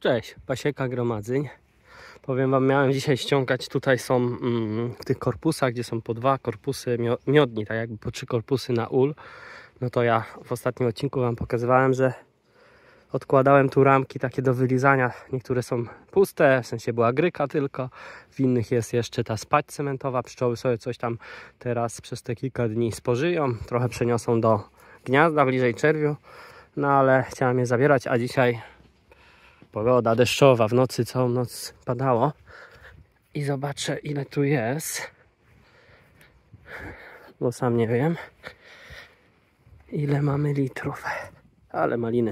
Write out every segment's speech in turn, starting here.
Cześć, Pasieka Gromadzeń. Powiem wam, miałem dzisiaj ściągać, tutaj są w tych korpusach, gdzie są po 2 korpusy miodni, tak jakby po 3 korpusy na ul. No to ja w ostatnim odcinku wam pokazywałem, że odkładałem tu ramki takie do wylizania. Niektóre są puste, w sensie była gryka tylko, w innych jest jeszcze ta spać cementowa. Pszczoły sobie coś tam teraz przez te kilka dni spożyją, trochę przeniosą do gniazda bliżej czerwiu. No ale chciałem je zabierać, a dzisiaj pogoda deszczowa, w nocy całą noc padało. I zobaczę, ile tu jest, bo sam nie wiem, ile mamy litrów. Ale maliny.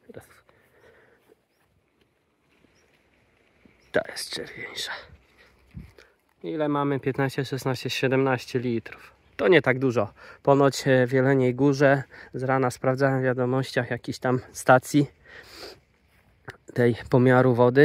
Ta jest czerwieńsza. Ile mamy? 15, 16, 17 litrów. To nie tak dużo. Ponoć w Jeleniej Górze z rana sprawdzałem w wiadomościach jakiejś tam stacji tej pomiaru wody.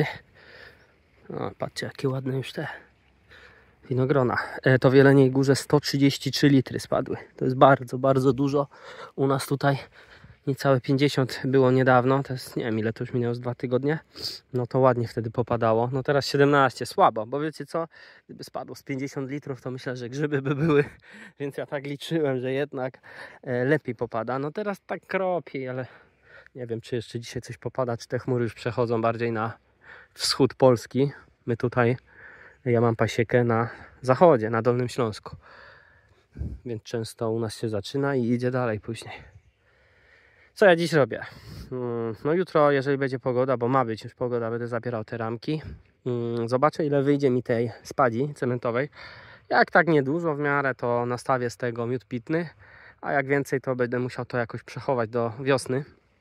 O, patrzcie, jakie ładne już te winogrona. To w Jeleniej Górze 133 litry spadły. To jest bardzo, bardzo dużo. U nas tutaj niecałe 50 było niedawno. To jest, nie wiem ile to już minęło, z 2 tygodnie. No to ładnie wtedy popadało. No teraz 17, słabo, bo wiecie co? Gdyby spadło z 50 litrów, to myślę, że grzyby by były. Więc ja tak liczyłem, że jednak lepiej popada. No teraz tak kropi, ale nie wiem, czy jeszcze dzisiaj coś popada, czy te chmury już przechodzą bardziej na wschód Polski. My tutaj, ja mam pasiekę na zachodzie, na Dolnym Śląsku. Więc często u nas się zaczyna i idzie dalej później. Co ja dziś robię? No jutro, jeżeli będzie pogoda, bo ma być już pogoda, będę zabierał te ramki. Zobaczę, ile wyjdzie mi tej spadzi cementowej. Jak tak niedużo w miarę, to nastawię z tego miód pitny. A jak więcej, to będę musiał to jakoś przechować do wiosny.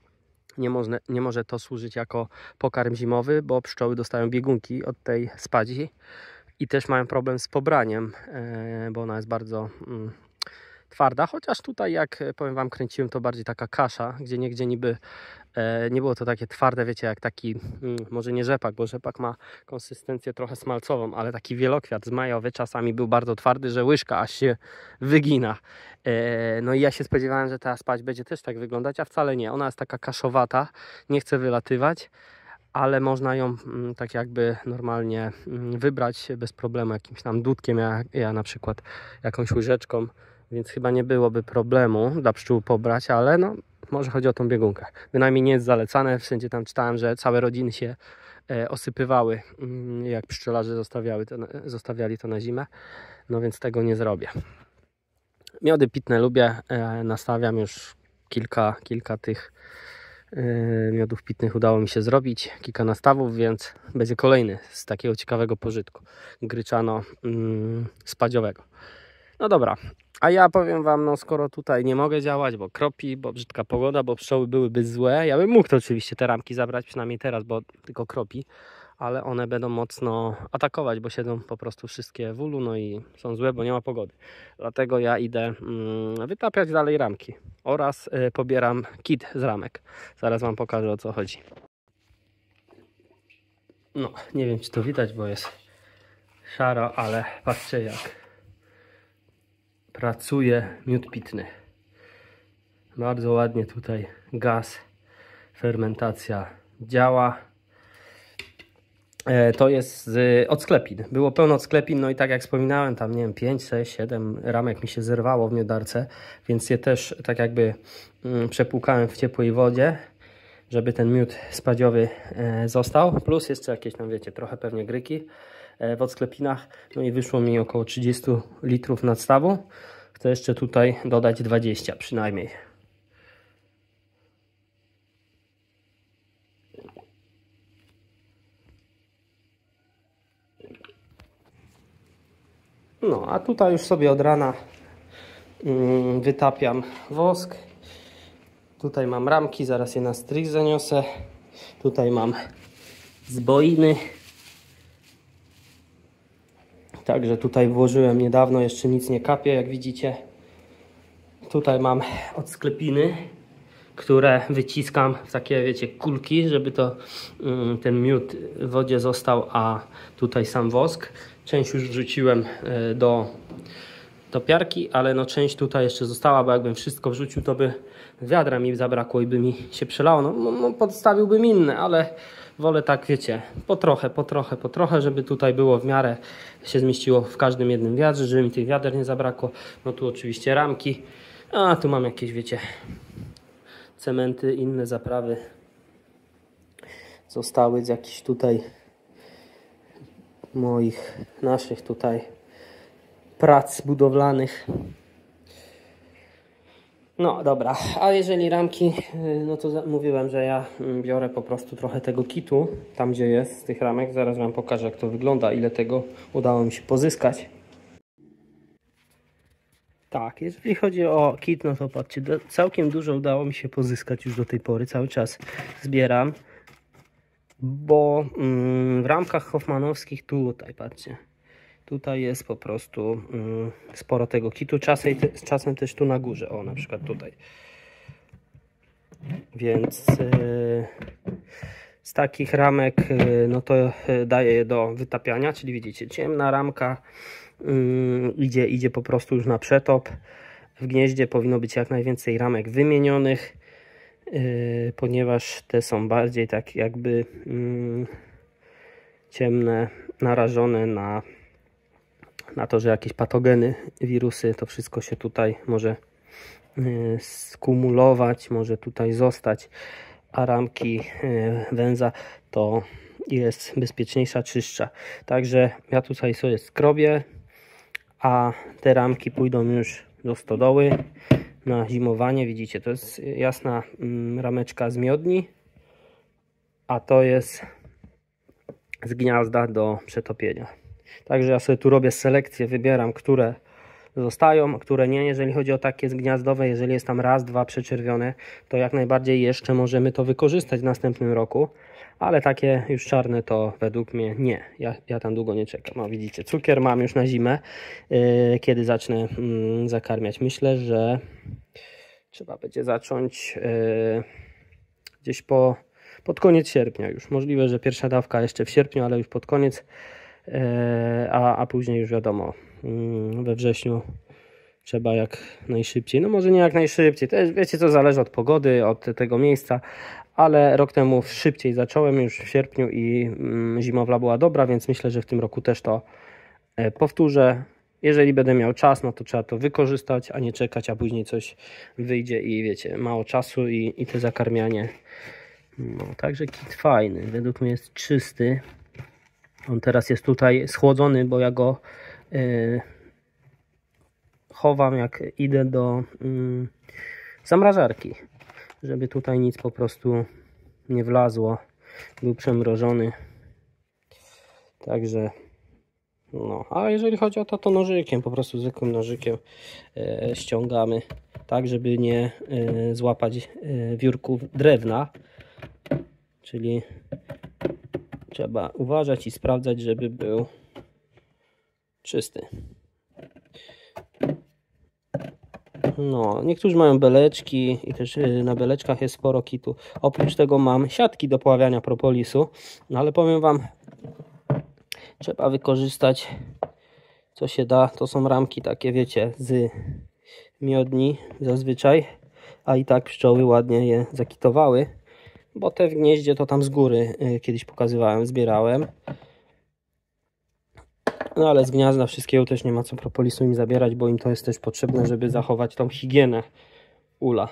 Nie może to służyć jako pokarm zimowy, bo pszczoły dostają biegunki od tej spadzi i też mają problem z pobraniem, bo ona jest bardzo twarda, chociaż tutaj, jak powiem wam, kręciłem, to bardziej taka kasza, gdzie niegdzie niby nie było to takie twarde, wiecie, jak taki, może nie rzepak, bo rzepak ma konsystencję trochę smalcową, ale taki wielokwiat zmajowy czasami był bardzo twardy, że łyżka aż się wygina. No i ja się spodziewałem, że ta spać będzie też tak wyglądać, a wcale nie. Ona jest taka kaszowata, nie chce wylatywać, ale można ją tak jakby normalnie wybrać bez problemu jakimś tam dudkiem, ja na przykład jakąś łyżeczką, więc chyba nie byłoby problemu dla pszczół pobrać, ale no może chodzi o tą biegunkę. Bynajmniej nie jest zalecane, wszędzie tam czytałem, że całe rodziny się osypywały, jak pszczelarze zostawiali to na zimę, no więc tego nie zrobię. Miody pitne lubię, nastawiam już kilka tych miodów pitnych udało mi się zrobić, kilka nastawów, więc będzie kolejny z takiego ciekawego pożytku, gryczano spadziowego. No dobra, a ja powiem wam, no skoro tutaj nie mogę działać, bo kropi, bo brzydka pogoda, bo pszczoły byłyby złe, ja bym mógł to oczywiście te ramki zabrać, przynajmniej teraz, bo tylko kropi, ale one będą mocno atakować, bo siedzą po prostu wszystkie w ulu, no i są złe, bo nie ma pogody. Dlatego ja idę wytapiać dalej ramki oraz pobieram kit z ramek. Zaraz wam pokażę, o co chodzi. No, nie wiem, czy to widać, bo jest szaro, ale patrzcie, jak pracuje miód pitny. Bardzo ładnie tutaj gaz, fermentacja działa. To jest z odsklepin. Było pełno odsklepin, no i tak jak wspominałem, tam nie wiem, 5, 6, 7 ramek mi się zerwało w miodarce, więc je też tak jakby przepłukałem w ciepłej wodzie, żeby ten miód spadziowy został. Plus jeszcze jakieś tam, wiecie, trochę pewnie gryki w odsklepinach. No i wyszło mi około 30 litrów nadstawu. Chcę jeszcze tutaj dodać 20 przynajmniej. No, a tutaj już sobie od rana wytapiam wosk. Tutaj mam ramki, zaraz je na strych zaniosę. Tutaj mam zboiny. Także tutaj włożyłem niedawno, jeszcze nic nie kapie, jak widzicie. Tutaj mam odsklepiny, które wyciskam w takie, wiecie, kulki, żeby to ten miód w wodzie został, a tutaj sam wosk. Część już wrzuciłem do piarki, ale no część tutaj jeszcze została, bo jakbym wszystko wrzucił, to by wiadra mi zabrakło i by mi się przelało. No podstawiłbym inne, ale wolę tak, wiecie, po trochę, żeby tutaj było w miarę się zmieściło w każdym jednym wiadrze, żeby mi tych wiader nie zabrakło. No tu oczywiście ramki, a tu mam jakieś, wiecie, cementy, inne zaprawy zostały z jakichś tutaj naszych tutaj prac budowlanych. No dobra, a jeżeli ramki, no to mówiłem, że ja biorę po prostu trochę tego kitu, tam gdzie jest z tych ramek. Zaraz wam pokażę, jak to wygląda, ile tego udało mi się pozyskać. Tak, jeżeli chodzi o kit, no to patrzcie, całkiem dużo udało mi się pozyskać już do tej pory, cały czas zbieram, bo w ramkach hoffmanowskich tutaj, patrzcie, tutaj jest po prostu sporo tego kitu, czasem też tu na górze, o na przykład tutaj. Więc z takich ramek no to daję je do wytapiania, czyli widzicie, ciemna ramka idzie po prostu już na przetop. W gnieździe powinno być jak najwięcej ramek wymienionych, ponieważ te są bardziej tak jakby ciemne, narażone na to, że jakieś patogeny, wirusy, to wszystko się tutaj może skumulować, może tutaj zostać, a ramki węza to jest bezpieczniejsza, czystsza. Także ja tutaj sobie skrobię, a te ramki pójdą już do stodoły na zimowanie. Widzicie, to jest jasna rameczka z miodni, a to jest z gniazda do przetopienia. Także ja sobie tu robię selekcję, wybieram, które zostają, które nie. Jeżeli chodzi o takie zgniazdowe, jeżeli jest tam raz, dwa przeczerwione, to jak najbardziej jeszcze możemy to wykorzystać w następnym roku, ale takie już czarne to według mnie nie. Ja tam długo nie czekam. No widzicie, cukier mam już na zimę, kiedy zacznę zakarmiać. Myślę, że trzeba będzie zacząć gdzieś pod koniec sierpnia już. Możliwe, że pierwsza dawka jeszcze w sierpniu, ale już pod koniec, a później już wiadomo, we wrześniu trzeba jak najszybciej. No może nie jak najszybciej, też wiecie, co zależy od pogody, od tego miejsca, ale rok temu szybciej zacząłem już w sierpniu i zimowla była dobra, więc myślę, że w tym roku też to powtórzę. Jeżeli będę miał czas, no to trzeba to wykorzystać, a nie czekać, a później coś wyjdzie i wiecie, mało czasu i te zakarmianie. No, także kit fajny, według mnie jest czysty. On teraz jest tutaj schłodzony, bo ja go chowam, jak idę do zamrażarki, żeby tutaj nic po prostu nie wlazło, był przemrożony. Także no, a jeżeli chodzi o to nożykiem, po prostu zwykłym nożykiem ściągamy, tak żeby nie złapać wiórków drewna, czyli trzeba uważać i sprawdzać, żeby był czysty. No, niektórzy mają beleczki i też na beleczkach jest sporo kitu. Oprócz tego mam siatki do pławiania propolisu, no ale powiem wam, trzeba wykorzystać co się da. To są ramki takie, wiecie, z miodni zazwyczaj, a i tak pszczoły ładnie je zakitowały, bo te w gnieździe to tam z góry kiedyś pokazywałem, zbierałem. No ale z gniazda wszystkiego też nie ma co propolisu im zabierać, bo im to jest też potrzebne, żeby zachować tą higienę ula.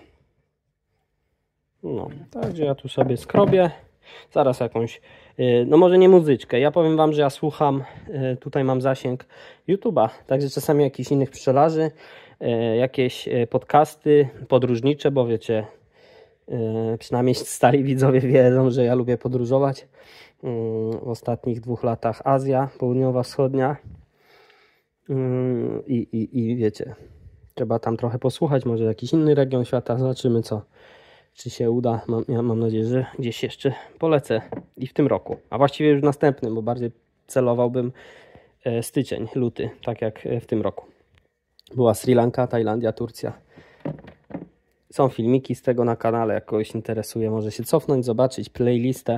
No, także ja tu sobie skrobię. Zaraz jakąś, no może nie muzyczkę. Ja powiem wam, że ja słucham, tutaj mam zasięg YouTube'a, także czasami jakichś innych pszczelarzy, jakieś podcasty podróżnicze, bo wiecie, przynajmniej stali widzowie wiedzą, że ja lubię podróżować. W ostatnich 2 latach Azja Południowa, Wschodnia i wiecie, trzeba tam trochę posłuchać, może jakiś inny region świata, zobaczymy czy się uda. Mam nadzieję, że gdzieś jeszcze polecę i w tym roku, a właściwie już w następnym, bo bardziej celowałbym styczeń, luty, tak jak w tym roku. Była Sri Lanka, Tajlandia, Turcja. Są filmiki z tego na kanale, jak kogoś interesuje, może się cofnąć, zobaczyć playlistę.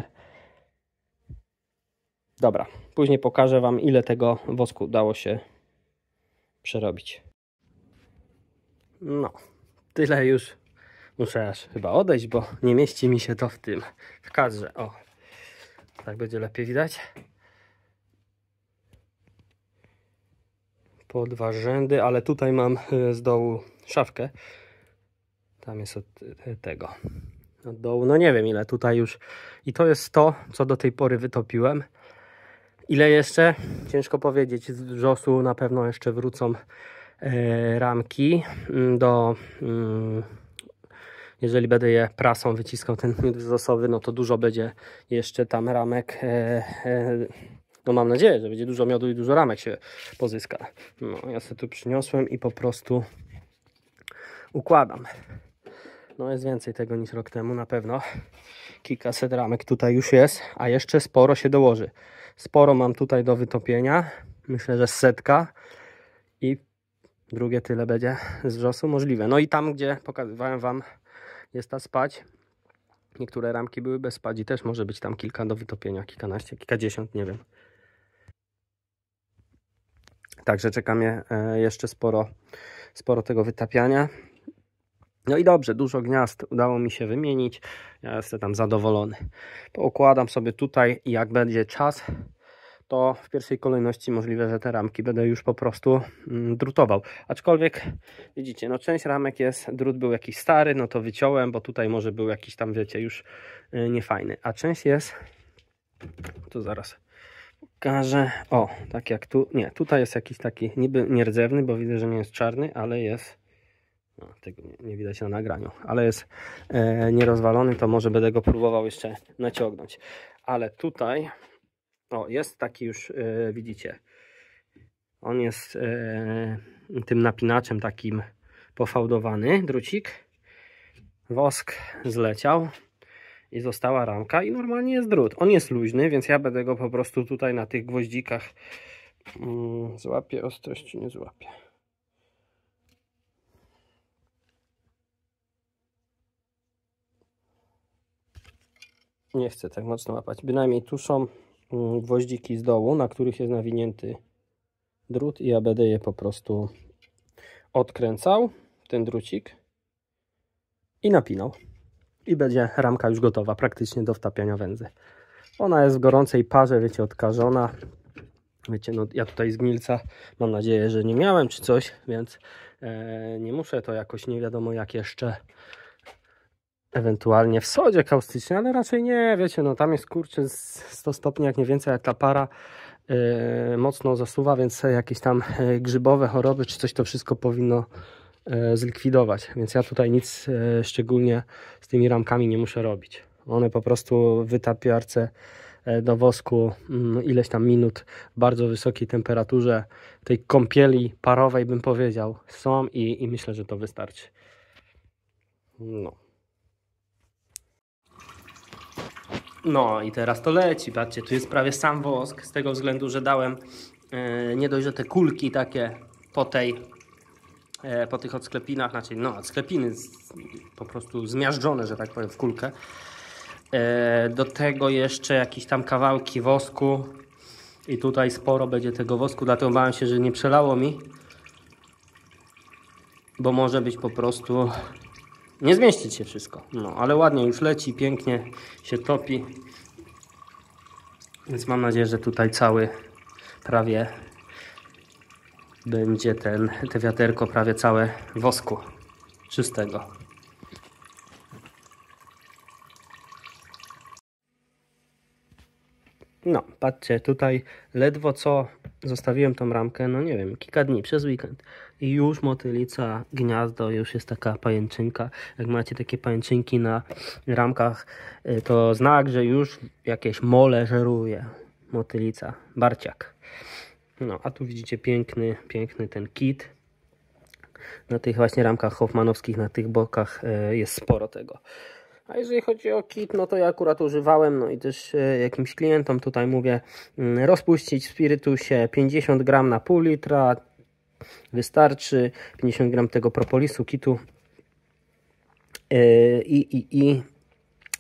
Dobra, później pokażę wam, ile tego wosku udało się przerobić. No, tyle już. Muszę aż chyba odejść, bo nie mieści mi się to w kadrze. O, Tak będzie lepiej widać. Po 2 rzędy, ale tutaj mam z dołu szafkę. Tam jest od tego. Od dołu, no nie wiem ile tutaj już. I to jest to, co do tej pory wytopiłem. Ile jeszcze? Ciężko powiedzieć. Z wrzosu na pewno jeszcze wrócą ramki do... jeżeli będę je prasą wyciskał ten miód wrzosowy, no to dużo będzie jeszcze tam ramek. No mam nadzieję, że będzie dużo miodu i dużo ramek się pozyska. No ja sobie tu przyniosłem i po prostu układam. No jest więcej tego niż rok temu na pewno. Kilkaset ramek tutaj już jest, a jeszcze sporo się dołoży. Sporo mam tutaj do wytopienia. Myślę, że 100 i drugie tyle będzie z wrzosu możliwe. No i tam, gdzie pokazywałem wam, jest ta spać. Niektóre ramki były bez spadzi, też może być tam kilka do wytopienia, kilkanaście, kilkadziesiąt, nie wiem. Także czeka mnie jeszcze sporo tego wytapiania. No i dobrze, dużo gniazd udało mi się wymienić. Ja jestem tam zadowolony. Poukładam sobie tutaj i jak będzie czas, to w pierwszej kolejności możliwe, że te ramki będę już po prostu drutował. Aczkolwiek widzicie, no część ramek jest, drut był jakiś stary, no to wyciąłem, bo tutaj może był jakiś tam, wiecie, już niefajny. A część jest, tu zaraz pokażę, o, tak jak tu, nie, tutaj jest jakiś taki niby nierdzewny, bo widzę, że nie jest czarny, ale jest, no, tego nie widać na nagraniu, ale jest nierozwalony, to może będę go próbował jeszcze naciągnąć. Ale tutaj, o, jest taki już, widzicie, on jest tym napinaczem takim pofałdowany, drucik, wosk zleciał i została ramka i normalnie jest drut. On jest luźny, więc ja będę go po prostu tutaj na tych gwoździkach złapię ostrość, czy nie złapię. Nie chcę tak mocno łapać. Bynajmniej tu są gwoździki z dołu, na których jest nawinięty drut i ja będę je po prostu odkręcał, ten drucik, i napinał. I będzie ramka już gotowa praktycznie do wtapiania węzy. Ona jest w gorącej parze, wiecie, odkażona. Wiecie, no ja tutaj z gnilca mam nadzieję, że nie miałem czy coś, więc nie muszę to jakoś nie wiadomo jak jeszcze, ewentualnie w sodzie kaustycznej, ale raczej nie, wiecie, no tam jest kurczę 100 stopni, jak nie więcej, jak ta para mocno zasuwa, więc jakieś tam grzybowe choroby czy coś to wszystko powinno zlikwidować, więc ja tutaj nic szczególnie z tymi ramkami nie muszę robić. One po prostu w wytapiarce do wosku ileś tam minut w bardzo wysokiej temperaturze, tej kąpieli parowej bym powiedział, są i myślę, że to wystarczy. No i teraz to leci, patrzcie, tu jest prawie sam wosk, z tego względu, że dałem nie dość, że te kulki takie po tych odsklepinach, znaczy no odsklepiny po prostu zmiażdżone, że tak powiem, w kulkę. Do tego jeszcze jakieś tam kawałki wosku i tutaj sporo będzie tego wosku, dlatego bałem się, że nie przelało mi, bo może być po prostu nie zmieścić się wszystko. No ale ładnie już leci, pięknie się topi, więc mam nadzieję, że tutaj cały prawie będzie te wiaderko prawie całe wosku czystego. No, patrzcie, tutaj ledwo co zostawiłem tą ramkę, no nie wiem, kilka dni przez weekend i już motylica, gniazdo, już jest taka pajęczynka. Jak macie takie pajęczynki na ramkach, to znak, że już jakieś mole żeruje motylica, barciak. No, a tu widzicie piękny ten kit. Na tych właśnie ramkach hoffmanowskich, na tych bokach jest sporo tego. A jeżeli chodzi o kit, no to ja akurat używałem, no i też jakimś klientom tutaj mówię, rozpuścić w spirytusie 50 gram na pół litra, wystarczy 50 gram tego propolisu kitu i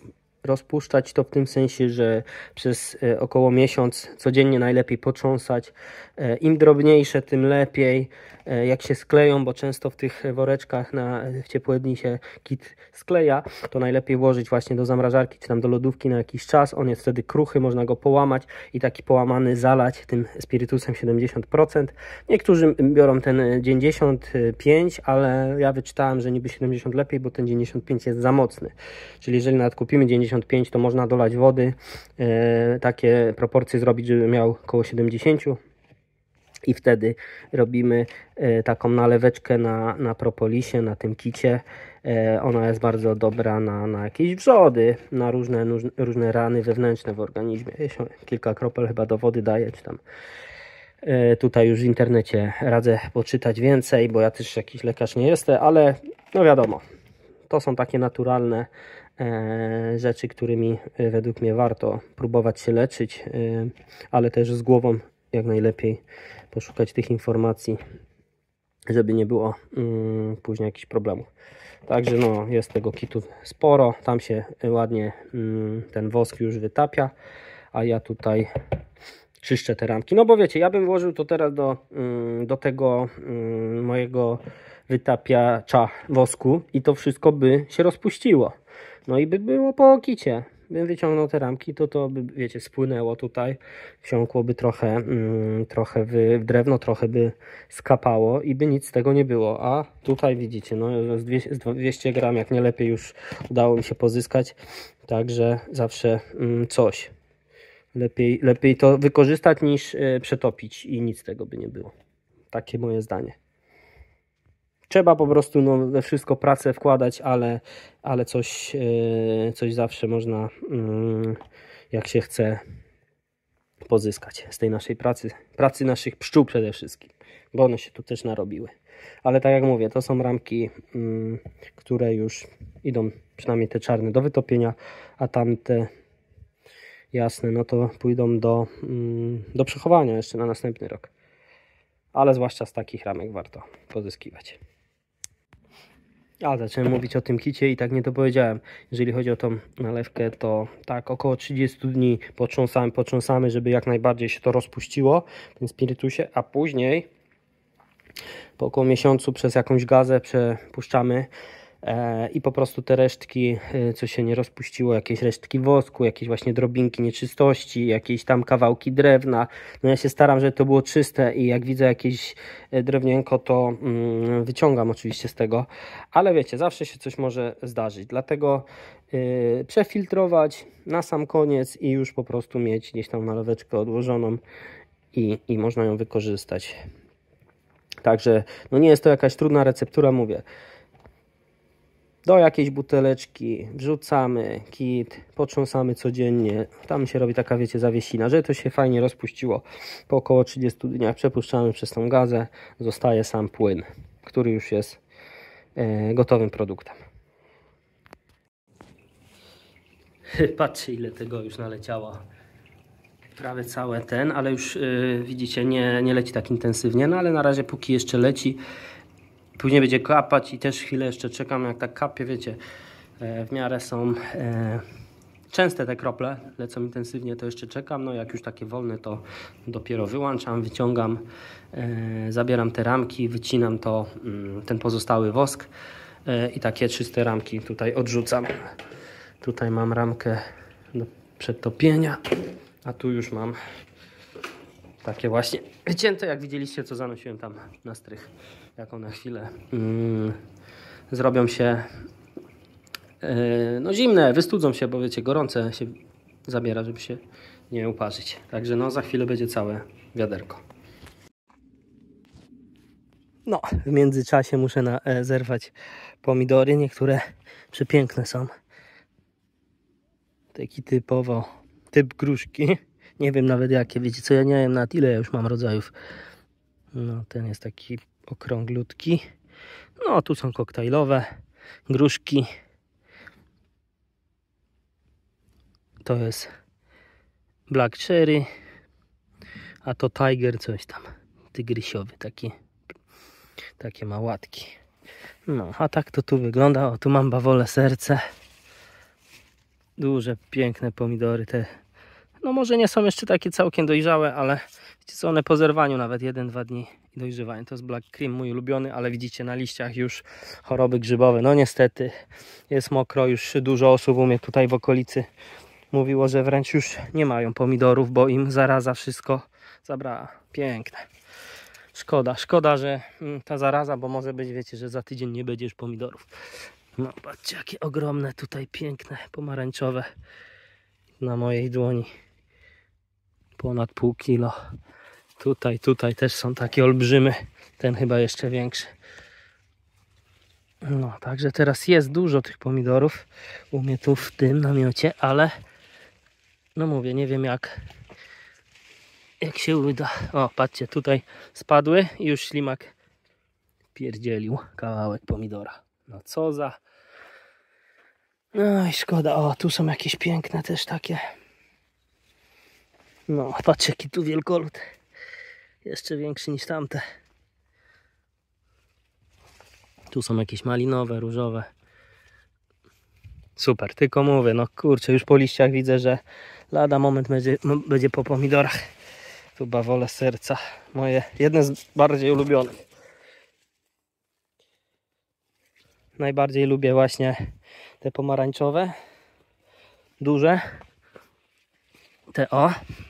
rozpuszczać to w tym sensie, że przez około miesiąc codziennie najlepiej potrząsać. Im drobniejsze, tym lepiej. Jak się skleją, bo często w tych woreczkach w ciepłe dni się kit skleja, to najlepiej włożyć właśnie do zamrażarki czy tam do lodówki na jakiś czas. On jest wtedy kruchy, można go połamać i taki połamany zalać tym spirytusem 70%. Niektórzy biorą ten 95%, ale ja wyczytałem, że niby 70 lepiej, bo ten 95 jest za mocny. Czyli jeżeli nawet kupimy 95, to można dolać wody, takie proporcje zrobić, żeby miał około 70. I wtedy robimy taką naleweczkę na propolisie, na tym kicie. Ona jest bardzo dobra na jakieś wrzody, na różne rany wewnętrzne w organizmie. Kilka kropel chyba do wody daje, czy tam. Tutaj już w internecie radzę poczytać więcej, bo ja też jakiś lekarz nie jestem, ale no wiadomo, to są takie naturalne rzeczy, którymi według mnie warto próbować się leczyć, ale też z głową jak najlepiej poszukać tych informacji, żeby nie było później jakichś problemów. Także no, jest tego kitu sporo, tam się ładnie ten wosk już wytapia, a ja tutaj czyszczę te ramki. No bo wiecie, ja bym włożył to teraz do tego mojego wytapiacza wosku i to wszystko by się rozpuściło. No i by było po kicie. Bym wyciągnął te ramki, to by, wiecie, spłynęło tutaj, wsiąkłoby trochę w drewno, trochę by skapało i by nic z tego nie było. A tutaj widzicie, no z 200 gram, jak nie lepiej, już udało mi się pozyskać. Także zawsze coś. Lepiej to wykorzystać niż przetopić i nic z tego by nie było. Takie moje zdanie. Trzeba po prostu we wszystko pracę wkładać, ale coś zawsze można, jak się chce, pozyskać z tej naszej pracy naszych pszczół przede wszystkim, bo one się tu też narobiły. Ale tak jak mówię, to są ramki, które już idą, przynajmniej te czarne, do wytopienia, a tamte jasne, no to pójdą do przechowania jeszcze na następny rok. Ale zwłaszcza z takich ramek warto pozyskiwać. Ja zacząłem mówić o tym kicie i tak nie to powiedziałem. Jeżeli chodzi o tą nalewkę, to tak około 30 dni potrząsamy, żeby jak najbardziej się to rozpuściło w tym spirytusie, a później po około miesiącu przez jakąś gazę przepuszczamy i po prostu te resztki, co się nie rozpuściło, jakieś resztki wosku, jakieś właśnie drobinki nieczystości, jakieś tam kawałki drewna. No ja się staram, żeby to było czyste i jak widzę jakieś drewnienko, to wyciągam oczywiście z tego, ale wiecie, zawsze się coś może zdarzyć, dlatego przefiltrować na sam koniec i już po prostu mieć gdzieś tam naleweczkę odłożoną i można ją wykorzystać. Także no nie jest to jakaś trudna receptura, mówię. Do jakiejś buteleczki wrzucamy kit, potrząsamy codziennie. Tam się robi taka, wiecie, zawiesina, że to się fajnie rozpuściło. Po około 30 dniach przepuszczamy przez tą gazę, zostaje sam płyn, który już jest gotowym produktem. Patrzcie, ile tego już naleciało. Prawie całe ale już widzicie, nie leci tak intensywnie, no ale na razie póki jeszcze leci. Później będzie kapać i też chwilę jeszcze czekam, jak tak kapie, wiecie, w miarę są częste te krople, lecą intensywnie, to jeszcze czekam, no jak już takie wolne, to dopiero wyłączam, wyciągam, zabieram te ramki, wycinam ten pozostały wosk i takie czyste ramki tutaj odrzucam. Tutaj mam ramkę do przetopienia, a tu już mam takie właśnie wycięte, jak widzieliście, co zanosiłem tam na strych. Jak one na chwilę zrobią się no zimne, wystudzą się, bo wiecie, gorące się zabiera, żeby się nie uparzyć. Także no za chwilę będzie całe wiaderko. No, w międzyczasie muszę zerwać pomidory. Niektóre przepiękne są. Taki typ gruszki. Nie wiem nawet jakie, wiecie co, ja nie wiem nawet ile ja już mam rodzajów. No, ten jest taki okrąglutki. No, tu są koktajlowe gruszki. To jest Black Cherry, a to Tiger coś tam, tygrysiowy, takie małatki. No, a tak to tu wygląda. O, tu mam bawole serce. Duże, piękne pomidory te. No może nie są jeszcze takie całkiem dojrzałe, ale wiecie co, one po zerwaniu nawet 1-2 dni i dojrzewają. To jest Black Cream, mój ulubiony, ale widzicie na liściach już choroby grzybowe. No niestety jest mokro, już dużo osób u mnie tutaj w okolicy mówiło, że wręcz już nie mają pomidorów, bo im zaraza wszystko zabrała. Piękne. Szkoda, że ta zaraza, bo może być, wiecie, że za tydzień nie będzie już pomidorów. No patrzcie, jakie ogromne tutaj, piękne, pomarańczowe na mojej dłoni. Ponad pół kilo. Tutaj też są takie olbrzymy. Ten chyba jeszcze większy. No, także teraz jest dużo tych pomidorów u mnie tu w tym namiocie, ale no mówię, nie wiem jak się uda. O, patrzcie, tutaj spadły i już ślimak pierdzielił kawałek pomidora. No co za... No i szkoda. O, tu są jakieś piękne też takie. No, patrzcie, jaki tu wielkolud. Jeszcze większy niż tamte. Tu są jakieś malinowe, różowe. Super, tylko mówię, no kurczę, już po liściach widzę, że lada moment będzie po pomidorach. Tu bawole serca. Moje, jedne z bardziej ulubionych. Najbardziej lubię właśnie te pomarańczowe. Duże. Te o.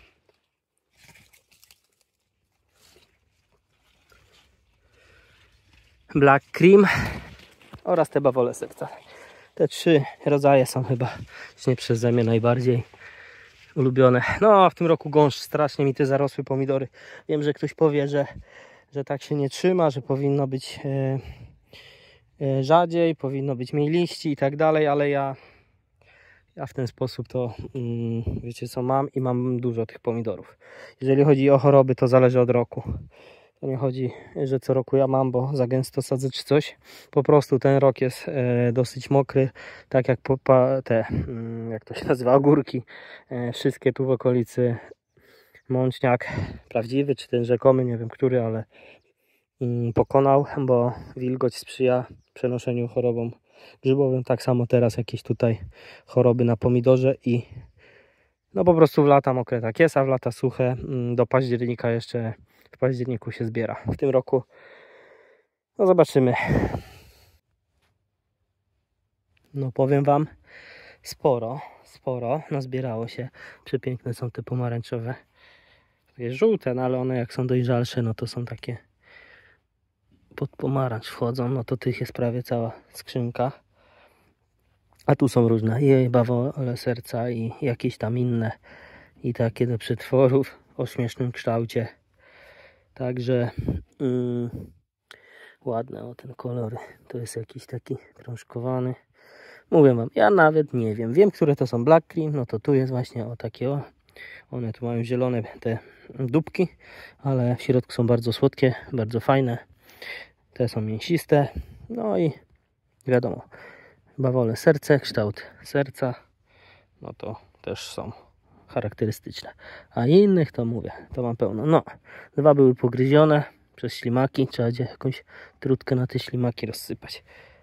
Black Cream oraz te bawole serca. Te 3 rodzaje są chyba przeze mnie najbardziej ulubione. No, w tym roku gąszcz strasznie mi te zarosły pomidory. Wiem, że ktoś powie, że tak się nie trzyma, że powinno być rzadziej, powinno być mniej liści i tak dalej, ale ja w ten sposób to wiecie co mam i mam dużo tych pomidorów. Jeżeli chodzi o choroby, to zależy od roku. To nie chodzi, że co roku ja mam, bo za gęsto sadzę czy coś. Po prostu ten rok jest dosyć mokry, tak jak te, jak to się nazywa, ogórki. Wszystkie tu w okolicy, mączniak prawdziwy, czy ten rzekomy, nie wiem który, ale pokonał, bo wilgoć sprzyja przenoszeniu chorobom grzybowym. Tak samo teraz jakieś tutaj choroby na pomidorze i no po prostu w lata mokre tak jest, a w lata suche do października jeszcze w październiku się zbiera. W tym roku no zobaczymy. No powiem wam, sporo nazbierało się. Przepiękne są te pomarańczowe. Jest żółte, no ale one jak są dojrzalsze, no to są takie pod pomarańcz wchodzą, no to tych jest prawie cała skrzynka. A tu są różne i bawole serca i jakieś tam inne i takie do przetworów o śmiesznym kształcie. Także ładne o ten kolor. To jest jakiś taki krążkowany. Mówię wam, ja nawet nie wiem. Wiem, które to są Black Cream. No to tu jest właśnie o takie o. One tu mają zielone te dupki, ale w środku są bardzo słodkie, bardzo fajne. Te są mięsiste. No i wiadomo, bawole serce, kształt serca. No to też są charakterystyczne. A innych to mówię, to mam pełno. No, 2 były pogryzione przez ślimaki. Trzeba będzie jakąś trutkę na te ślimaki rozsypać.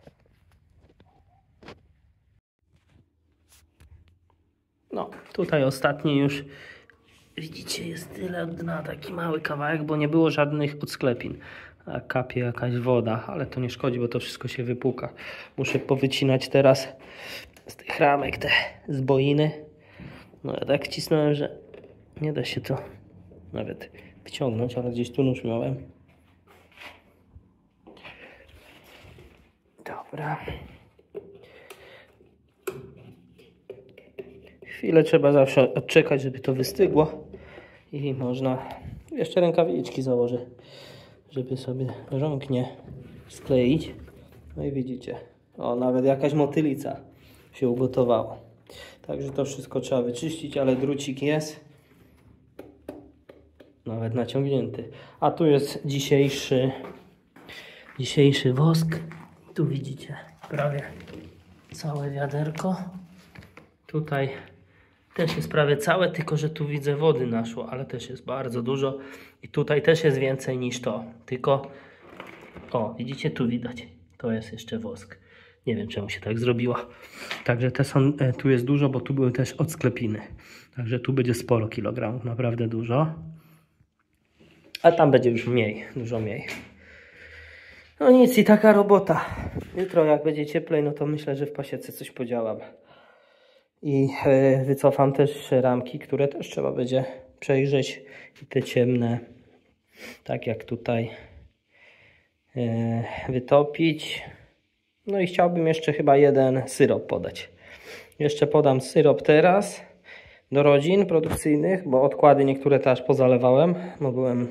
No, tutaj ostatni już widzicie, jest tyle od dna, taki mały kawałek, bo nie było żadnych podsklepin. A kapie jakaś woda, ale to nie szkodzi, bo to wszystko się wypłuka. Muszę powycinać teraz z tych ramek te zboiny. No ja tak wcisnąłem, że nie da się to nawet wyciągnąć, ale gdzieś tu nóż miałem. Dobra. Chwilę trzeba zawsze odczekać, żeby to wystygło. I można... Jeszcze rękawiczki założę, żeby sobie rąk nie skleić. No i widzicie. O, nawet jakaś motylica się ugotowała. Także to wszystko trzeba wyczyścić, ale drucik jest. Nawet naciągnięty. A tu jest dzisiejszy wosk. Tu widzicie prawie całe wiaderko. Tutaj też jest prawie całe, tylko że tu widzę wody naszło, ale też jest bardzo dużo. I tutaj też jest więcej niż to. Tylko, o, widzicie, tu widać. To jest jeszcze wosk. Nie wiem, czemu się tak zrobiło. Także te są, tu jest dużo, bo tu były też odsklepiny. Także tu będzie sporo kilogramów, naprawdę dużo. A tam będzie już mniej, dużo mniej. No nic, i taka robota. Jutro jak będzie cieplej, no to myślę, że w pasiece coś podziałam. I wycofam też ramki, które też trzeba będzie przejrzeć. I te ciemne, tak jak tutaj, wytopić. No i chciałbym jeszcze chyba jeden syrop podać. Jeszcze podam syrop teraz do rodzin produkcyjnych, bo odkłady niektóre też pozalewałem, bo byłem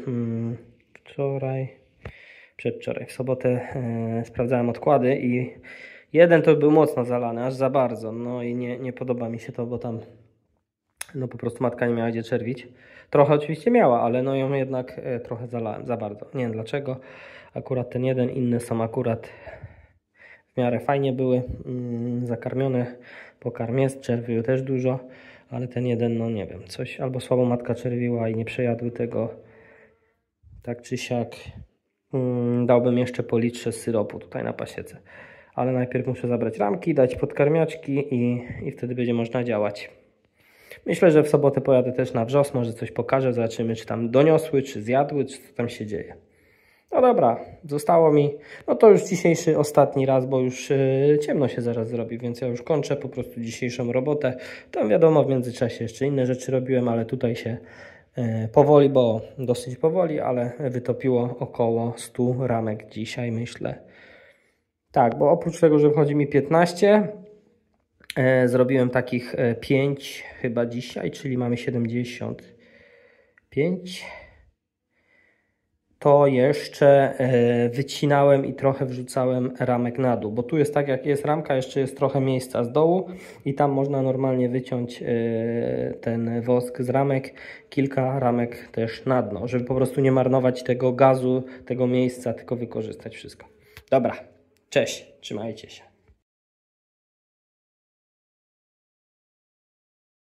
przedwczoraj, w sobotę sprawdzałem odkłady i jeden to był mocno zalany, aż za bardzo. No i nie podoba mi się to, bo tam no po prostu matka nie miała gdzie czerwić. Trochę oczywiście miała, ale no ją jednak trochę zalałem za bardzo. Nie wiem dlaczego. Akurat ten jeden, inne są akurat w miarę fajnie były zakarmione. Pokarm jest, czerwiu też dużo, ale ten jeden, no nie wiem, coś albo słabo matka czerwiła i nie przejadły tego. Tak czy siak dałbym jeszcze po litrze syropu tutaj na pasiece. Ale najpierw muszę zabrać ramki, dać podkarmiaczki i wtedy będzie można działać. Myślę, że w sobotę pojadę też na wrzos, może coś pokażę, zobaczymy czy tam doniosły, czy zjadły, czy co tam się dzieje. No dobra, zostało mi, no to już dzisiejszy ostatni raz, bo już ciemno się zaraz zrobi, więc ja już kończę po prostu dzisiejszą robotę. Tam wiadomo, w międzyczasie jeszcze inne rzeczy robiłem, ale tutaj się powoli, bo dosyć powoli, ale wytopiło około 100 ramek dzisiaj, myślę. Tak, bo oprócz tego, że wchodzi mi 15, zrobiłem takich 5 chyba dzisiaj, czyli mamy 75. To jeszcze wycinałem i trochę wrzucałem ramek na dół, bo tu jest tak jak jest ramka, jeszcze jest trochę miejsca z dołu i tam można normalnie wyciąć ten wosk z ramek, kilka ramek też na dno, żeby po prostu nie marnować tego gazu, tego miejsca, tylko wykorzystać wszystko. Dobra, cześć, trzymajcie się.